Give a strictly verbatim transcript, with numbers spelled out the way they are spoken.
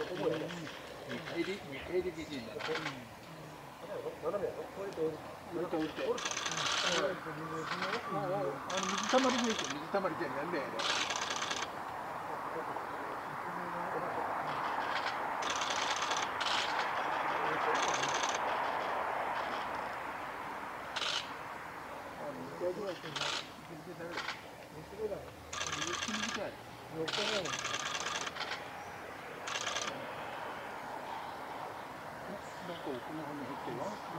階でにかいできてんだ。斜めやろ。これとこれと打って。あの水たまりでいい水たまりじゃなんだよね。なんかこの辺に入ってるわ。